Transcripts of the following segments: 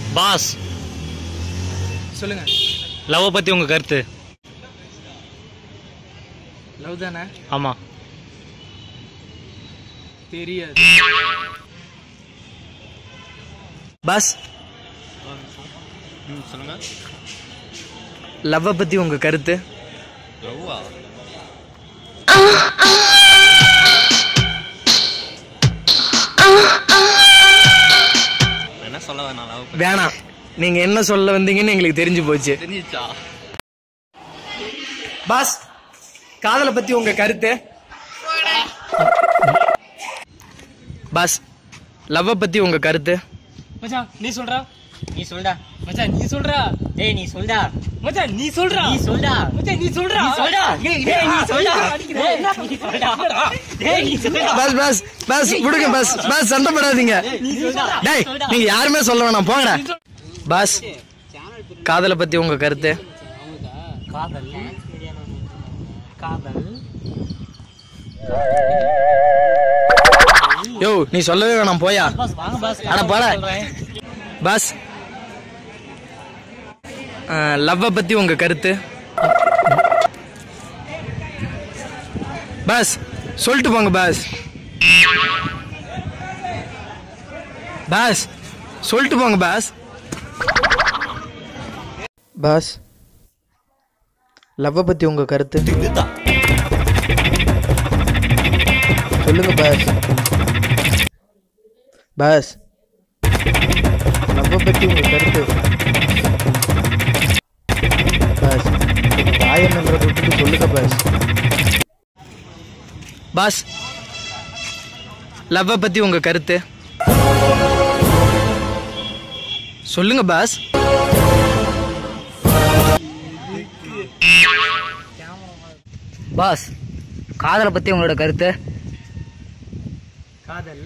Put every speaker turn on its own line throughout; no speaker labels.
Pass
சொல்லுங்க.
Love பத்தி உங்க கருத்து?
லவ் தானே?
ஆமா.
தெரியாது.
பாஸ்
சொல்லுங்க.
லவ் பத்தி உங்க கருத்து?
லவ்வா? என்ன சொல்ல வேணாம். லவ்
வேணாம். நீங்க என்ன சொல்ல வந்தீங்கன்னு எங்களுக்கு தெரிஞ்சு போச்சு.
தெரிஞ்சிச்சா?
பாஸ் காதலை பத்தி உங்க கருத்து? பாஸ் லவ் பத்தி உங்க கருத்து?
மச்சான் நீ சொல்றா.
நீ சொல்டா.
மச்சான் நீ சொல்றா.
டேய் நீ சொல்டா.
மச்சான் நீ சொல்றா.
நீ சொல்டா.
மச்சான் நீ சொல்றா.
நீ சொல்டா. டேய் நீ சொல்டா. நீ சொல்டா. டேய் நீ சொல்டா.
பாஸ் பாஸ் பாஸ் விடுங்க பாஸ். பாஸ் சண்டை போடாதீங்க.
நீ சொல்டா.
டேய் நீங்க யாருமே சொல்ல வேணாம் போங்கடா. பாஸ் காதலை பத்தி உங்க கருத்து?
காதல் காதல்
யோ நீ சொல்லவே வேணாம் போயா.
பாஸ் வாங்க பாஸ்.
அட போடா. பாஸ் லவ் பத்தி உங்க கருத்து? பாஸ் சொல்லிட்டு போங்க பாஸ். பாஸ் சொல்லிட்டு போங்க பாஸ். பாஸ் லவ் பத்தி உங்க கருத்து? சொல்லுங்க பாஸ். பாஸ் லவ் பத்தி உங்க கருத்து? பாஸ் வாயன்றதை விட்டுட்டு சொல்லுங்க பாஸ். பாஸ் லவ் பத்தி உங்க கருத்து? சொல்லுங்க பாஸ்.
பாஸ் காதலை பத்தி உங்களோட கருத்து?
காதல்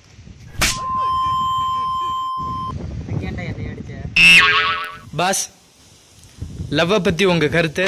ஏன்டா என்னை அடிச்ச?
பாஸ் லவ் பத்தி உங்க கருத்து?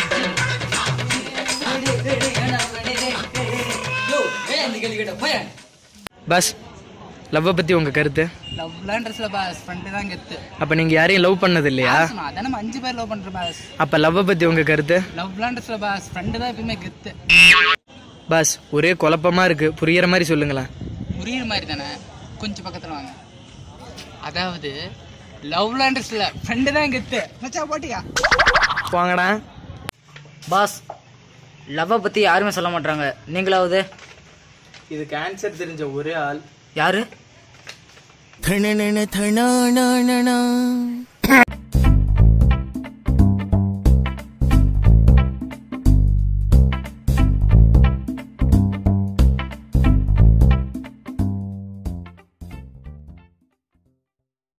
பாஸ் லவ் பத்தி உங்க கருத்து?
லவ் லாண்டர்ஸ்ல பாஸ் ஃப்ரெண்ட் தான் கெத்து.
அப்ப நீங்க யாரையும் லவ் பண்ணது இல்லையா?
அதான் நம்ம 5 பேர் லவ் பண்றோம் பாஸ்.
அப்ப லவ் பத்தி உங்க கருத்து?
லவ் லாண்டர்ஸ்ல பாஸ் ஃப்ரெண்ட் தான் எப்பவுமே கெத்து.
பாஸ் ஒரே குழப்பமா இருக்கு, புரியுற மாதிரி சொல்லுங்களேன்.
புரியுற மாதிரி தானே, கொஞ்சம் பக்கத்துல வாங்க. அதாவது லவ் லாண்டர்ஸ்ல ஃப்ரெண்ட் தான் கெத்து. மச்சான் போட்டியா?
வாங்கடா.
பாஸ் லவ்வை பத்தி யாருமே சொல்ல மாட்டாங்க, நீங்களாவது?
இதுக்கு ஆன்சர் தெரிஞ்ச ஒரே ஆள்
யாரு?